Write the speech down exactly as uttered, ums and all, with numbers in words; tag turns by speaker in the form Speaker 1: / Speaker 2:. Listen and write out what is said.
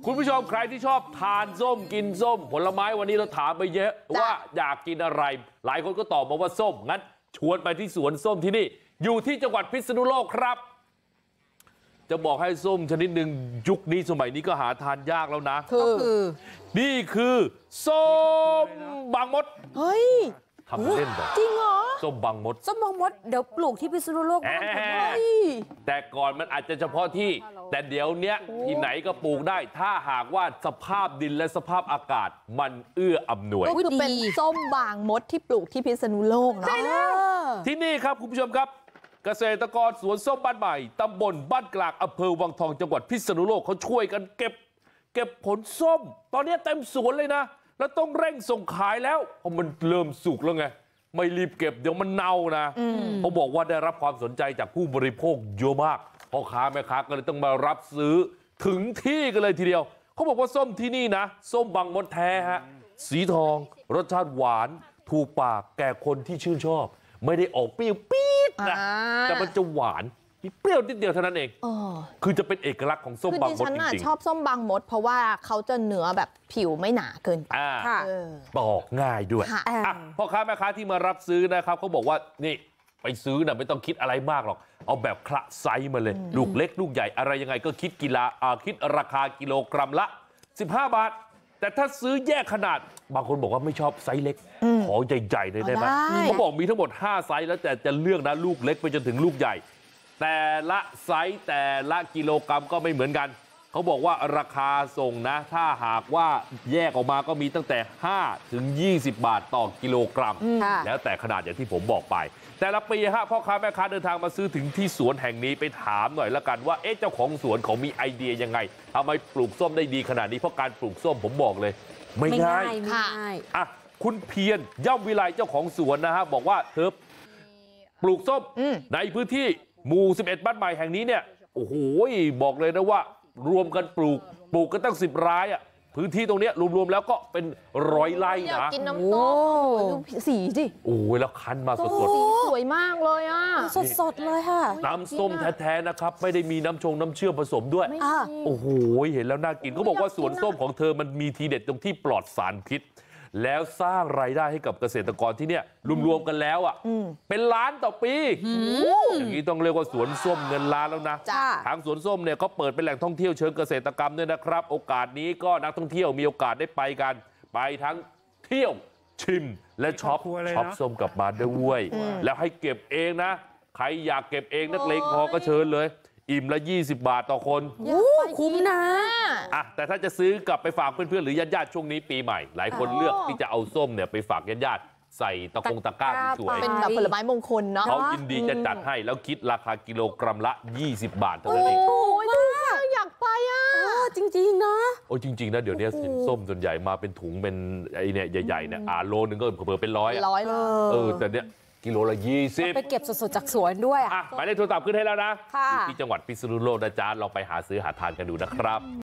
Speaker 1: คุณผู้ชมใครที่ชอบทานส้มกินส้มผลไม้วันนี้เราถามไปเยอะว่าอยากกินอะไรหลายคนก็ตอบมาว่าส้มงั้นชวนไปที่สวนส้มที่นี่อยู่ที่จังหวัดพิษณุโลกครับจะบอกให้ส้มชนิดหนึ่งยุคนี้สมัยนี้ก็หาทานยากแล้วนะคือนี่คือส้มบางมดเฮ้ยทำเล่นแบบ
Speaker 2: จริงเหรอ
Speaker 1: ส้มบางมด
Speaker 2: ส้มบางมดเดี๋ยวปลูกที่พิษณุโลกบ้าง
Speaker 1: แต่ก่อนมันอาจจะเฉพาะที่แต่เดี๋ยวเนี้ยที่ไหนก็ปลูกได้ถ้าหากว่าสภาพดินและสภาพอากาศมันเอื้ออำนวย
Speaker 2: ก็คือเป็นส้มบางมดที่ปลูกที่พิษณุโลกเนาะ
Speaker 1: ที่นี่ครับคุณผู้ชมครับเกษตรกรสวนส้มบ้านใหม่ตำบลบ้านกลางอำเภอวังทองจังหวัดพิษณุโลกเขาช่วยกันเก็บเก็บผลส้มตอนนี้เต็มสวนเลยนะแล้วต้องเร่งส่งขายแล้วเพราะมันเริ่มสุกแล้วไงไม่รีบเก็บเดี๋ยวมันเน่านะเขาบอกว่าได้รับความสนใจจากผู้บริโภคเยอะมากพ่อค้าแม่ค้าก็เลยต้องมารับซื้อถึงที่กันเลยทีเดียวเขาบอกว่าส้มที่นี่นะส้มบางมดแท้ฮะสีทองรสชาติหวานถูกปากแก่คนที่ชื่นชอบไม่ได้ออกเปรี้ยวปี๊ดนะแต่มันจะหวานเปรี้ยวนิดเดียวเท่านั้นเองคือจะเป็นเอกลักษณ์ของส้มบางมดจริง
Speaker 2: ๆชอบส้มบางมดเพราะว่าเขาจะเนื้อแบบผิวไม่หนาเกินไป
Speaker 1: ปอกง่ายด้วยพ่อค้าแม่ค้าที่มารับซื้อนะครับเขาบอกว่านี่ไปซื้อนะไม่ต้องคิดอะไรมากหรอกเอาแบบคละไซส์มาเลยลูกเล็กลูกใหญ่อะไรยังไงก็คิดกิโลคิดราคากิโลกรัมละสิบห้าบาทแต่ถ้าซื้อแยกขนาดบางคนบอกว่าไม่ชอบไซส์เล็กขอใหญ่ๆเลยได้ไหมเขาบอกมีทั้งหมดห้าไซส์แล้วแต่จะเลือกนะลูกเล็กไปจนถึงลูกใหญ่แต่ละไซส์แต่ละกิโลกรัมก็ไม่เหมือนกันเขาบอกว่าราคาส่งนะถ้าหากว่าแยกออกมาก็มีตั้งแต่ห้าถึงยี่สิบบาทต่อกิโลกรัมแล้วแต่ขนาดอย่างที่ผมบอกไปแต่ละปีฮะพ่อค้าแม่ค้าเดินทางมาซื้อถึงที่สวนแห่งนี้ไปถามหน่อยละกันว่าเอ๊ะเจ้าของสวนเขามีไอเดียยังไงทำไมปลูกส้มได้ดีขนาดนี้เพราะการปลูกส้มผมบอกเลยไม่ง่ายค่ะอ่ะคุณเพียรย่ำวิไลเจ้าของสวนนะฮะบอกว่าเธอปลูกส้มในพื้นที่หมู่สิบเอ็ดบ้านใหม่แห่งนี้เนี่ยโอ้โหบอกเลยนะว่ารวมกันปลูกปลูกกันตั้งสิบไร่อ่ะพื้นที่ตรงนี้รวมๆแล้วก็เป็นร้อยไร่นะ
Speaker 2: อยากกินน้ำส้มดูสีสิ
Speaker 1: โอ้ยแล้วคั้นมาสด
Speaker 2: ๆสีสวยมากเลยอ่ะสดๆเลยค่ะ
Speaker 1: น้ำส้มแท้ๆนะครับไม่ได้มีน้ำชงน้ำเชื่อมผสมด้วยโอ้โหเห็นแล้วน่ากินเขาบอกว่าสวนส้มของเธอมันมีทีเด็ดตรงที่ปลอดสารพิษแล้วสร้างรายได้ให้กับเกษตรกรที่เนี่ยรวมๆกันแล้วอ่ะเป็นล้านต่อปีอย่างนี้ต้องเรียกว่าสวนส้มเงินล้านแล้วนะทางสวนส้มเนี่ยเขาเปิดเป็นแหล่งท่องเที่ยวเชิงเกษตรกรรมด้วยนะครับโอกาสนี้ก็นักท่องเที่ยวมีโอกาสได้ไปกันไปทั้งเที่ยวชิมและช็อปช็อปส้มกลับมาด้วยแล้วให้เก็บเองนะใครอยากเก็บเองนักเลงพอก็เชิญเลยอิ่มละยี่สิบบาทต่อคน
Speaker 2: คุ้มนะ
Speaker 1: อ่ะแต่ถ้าจะซื้อกลับไปฝากเพื่อนๆหรือญาติๆช่วงนี้ปีใหม่หลายคนเลือกที่จะเอาส้มเนี่ยไปฝากญาติๆใส่ตะกงตะกร้าสวย
Speaker 2: เป็นแบบผลไม้มงคลเนาะ
Speaker 1: เขายินดีจะจัดให้แล้วคิดราคากิโลกรัมละยี่สิบบาทเท่านั้นเอง
Speaker 2: โอ้ยอยากไปอ่ะจริงๆนะ
Speaker 1: โอ้จริงๆนะเดี๋ยวนี้สินส้มส่วนใหญ่มาเป็นถุงเป็นไอเนี่ยใหญ่ๆเนี่ยอ่าโลนึงก็เผื่อเป็นร้อย
Speaker 2: ร้อยเลย
Speaker 1: เออแต่เนี้ยกิโลละยี่สิบ
Speaker 2: ไปเก็บสดๆจากสวนด้วย
Speaker 1: อ่ะหมายเลขโทรศัพท์ขึ้นให้แล้วนะอยู่ที่จังหวัดพิษณุโลกนะจ๊ะลองไปหาซื้อหาทานกันดูนะครับ